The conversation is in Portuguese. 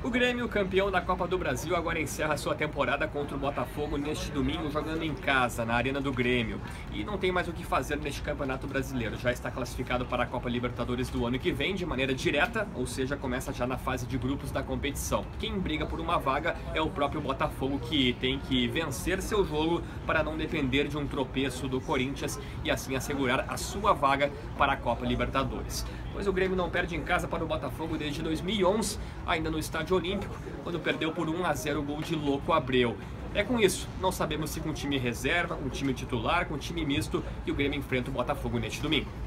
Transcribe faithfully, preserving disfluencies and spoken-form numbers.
O Grêmio, campeão da Copa do Brasil, agora encerra sua temporada contra o Botafogo neste domingo, jogando em casa, na Arena do Grêmio. E não tem mais o que fazer neste Campeonato Brasileiro. Já está classificado para a Copa Libertadores do ano que vem de maneira direta, ou seja, começa já na fase de grupos da competição. Quem briga por uma vaga é o próprio Botafogo, que tem que vencer seu jogo para não depender de um tropeço do Corinthians e assim assegurar a sua vaga para a Copa Libertadores. Pois o Grêmio não perde em casa para o Botafogo desde dois mil e onze, ainda no Estádio Olímpico, quando perdeu por um a zero o gol de Louco Abreu. É com isso, não sabemos se com time reserva, com time titular, com time misto, que o Grêmio enfrenta o Botafogo neste domingo.